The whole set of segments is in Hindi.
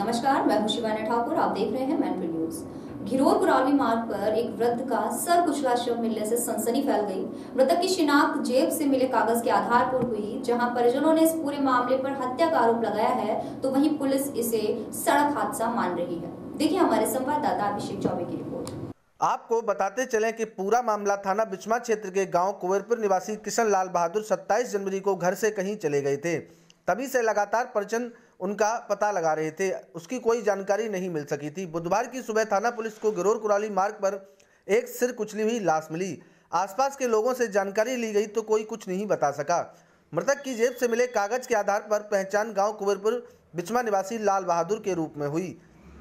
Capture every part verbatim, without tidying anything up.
नमस्कार, मैं हूं शिवानी ठाकुर। आप देख रहे हैं मैनपुरी न्यूज। घिरोर कुराली मार्ग पर एक वृद्ध का सर कुचला शव मिलने से सनसनी फैल गई। मृतक की शिनाख्त जेब से मिले कागज के आधार पर हुई। जहां परिजनों ने इस पूरे मामले पर हत्या का आरोप लगाया है, तो वहीं पुलिस इसे सड़क हादसा मान रही है। देखिए हमारे संवाददाता अभिषेक चौबे की रिपोर्ट। आपको बताते चलें कि पूरा मामला थाना बिचमा क्षेत्र के गांव कुंवरपुर निवासी किशन लाल बहादुर सत्ताईस जनवरी को घर से कहीं चले गए थे। तभी से लगातार परिजन उनका पता लगा रहे थे, उसकी कोई जानकारी नहीं मिल सकी थी। बुधवार की सुबह थाना पुलिस को घिरोर कुराली मार्ग पर एक सिर कुचली हुई लाश मिली। आसपास के लोगों से जानकारी ली गई तो कोई कुछ नहीं बता सका। मृतक की जेब से मिले कागज के आधार पर पहचान गाँव कुंवरपुर बिचमा निवासी लाल बहादुर के रूप में हुई।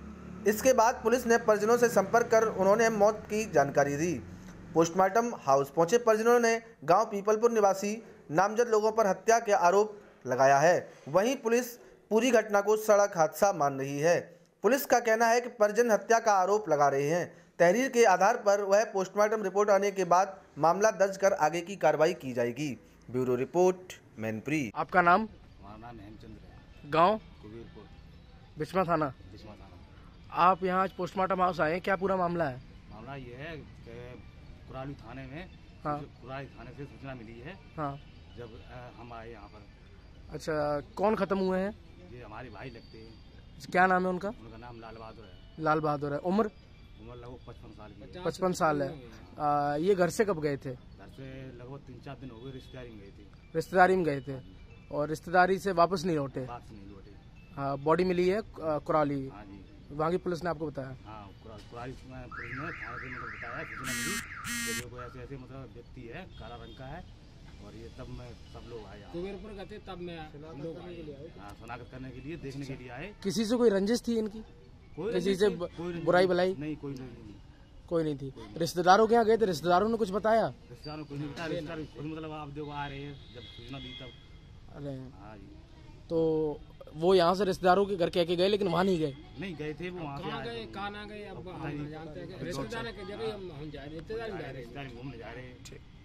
इसके बाद पुलिस ने परिजनों से संपर्क कर उन्होंने मौत की जानकारी दी। पोस्टमार्टम हाउस पहुंचे परिजनों ने गांव पीपलपुर निवासी नामजद लोगों पर हत्या के आरोप लगाया है। वहीं पुलिस पूरी घटना को सड़क हादसा मान रही है। पुलिस का कहना है कि परिजन हत्या का आरोप लगा रहे हैं। तहरीर के आधार पर वह पोस्टमार्टम रिपोर्ट आने के बाद मामला दर्ज कर आगे की कार्रवाई की जाएगी। Bureau report, Mainpuri. आपका नाम? हमारा नाम हेमचंद्र है। गांव? कुबीरपुर, बिचमा थाना। बिचमा थाना। आप यहाँ आज पोस्टमार्टम हाउस आए, क्या पूरा मामला है? मामला ये है कि कुराली थाने में, हाँ। कुराली थाने से सूचना मिली है। हाँ। जब हम आए यहाँ पर। अच्छा, कौन खत्म हुए हैं? ये हमारे भाई लगते हैं। क्या नाम है उनका? उनका नाम लाल बहादुर है। लाल बहादुर है। उम्र? उम्र लगभग पचपन साल की है। पचपन साल है। आ, ये घर से कब गए थे? घर से लगभग तीन चार दिन हो गए, रिश्तेदारी में गए थे। रिश्तेदारी में गए थे और रिश्तेदारी से वापस नहीं लौटे? वापस नहीं लौटे। हाँ, बॉडी मिली है कुराली। हाँ जी। वहाँ की पुलिस ने आपको बताया? हाँ, कुराली पुलिस ने थाने से मतलब बताया, सूचना मिली कि देखो ऐसे ऐसे मतलब व्यक्ति है, काला रंग का है। और ये तब मैं सब लोग आए कुबेरपुर गए थे, तब मैं हम लोग आए। हाँ, शनाख्त करने के लिए, देखने के लिए आए। किसी से कोई रंजिश थी इनकी? कोई किसी से बुराई भलाई? नहीं, कोई नहीं, कोई नहीं थी। रिश्तेदारों के यहाँ गए थे, रिश्तेदारों ने कुछ बताया? रिश्तेदारों को नहीं बताया। रिश्तेदार खुद मतलब आप देखो आ रहे हैं, जब सूचना दी तब। अरे हाँ जी। तो वो यहाँ से रिश्तेदारों के घर कह के गए, लेकिन वहाँ नहीं गए? नहीं गए थे, वो वहाँ से कहाँ गए, कहाँ ना गए, अब हम जानते हैं। रिश्तेदार के जगह हम जा रहे, रिश्तेदार जा रहे हैं, रिश्तेदार घूमने जा रहे हैं।